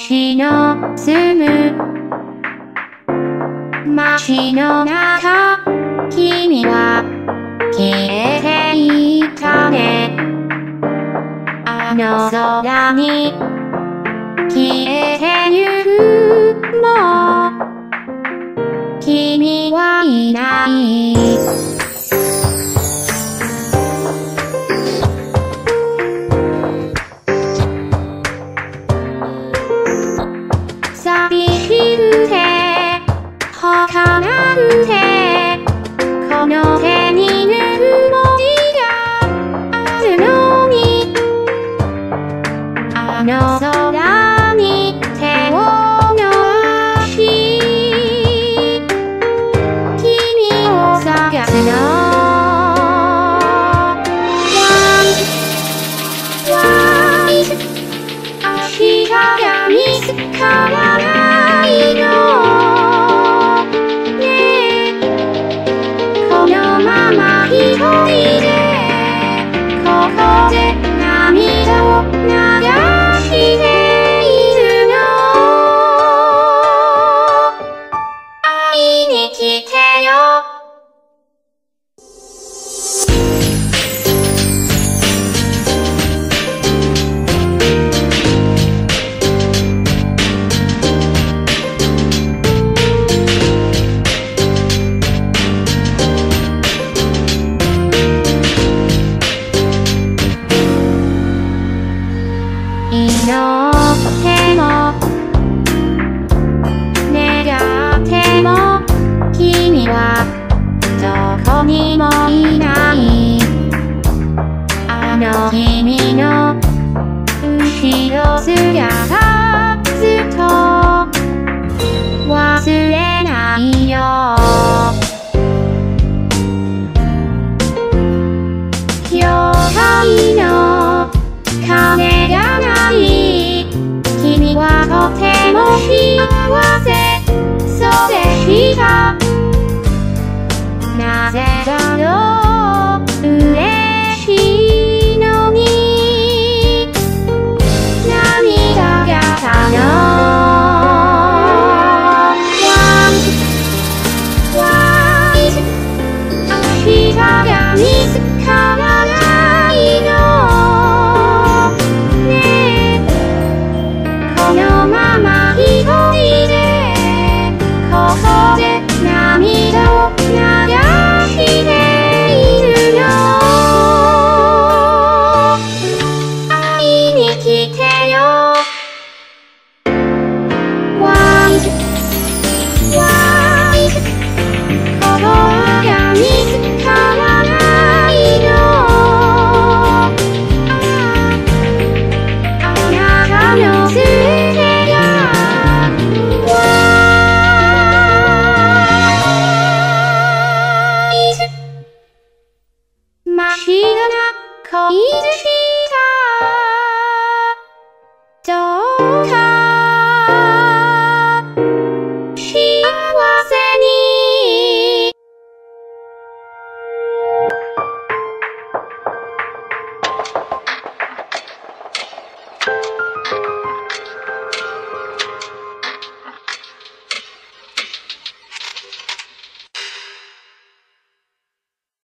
私の住む街の中、君は消えていったね。あの空に消えてゆくもう君はいない。寂しくて儚くてこの手にぬくもりがあるのに、あの空に手を伸ばし君を探すの。明日が見つからないのね。このまま一人でここで涙を流しているの。会いに来てよ。祈っても願っても君はどこにもいない。あの君の後ろ姿ずっと忘れないよ。教会の鐘が鳴り君はとても幸せそうでした。なぜだろう嬉しいのに涙がたの。明日が見つからないのね。このまま一人でここで涙を流しているの。会いに来てよ。心が見つからないの。あなたの全てが真っ白な恋し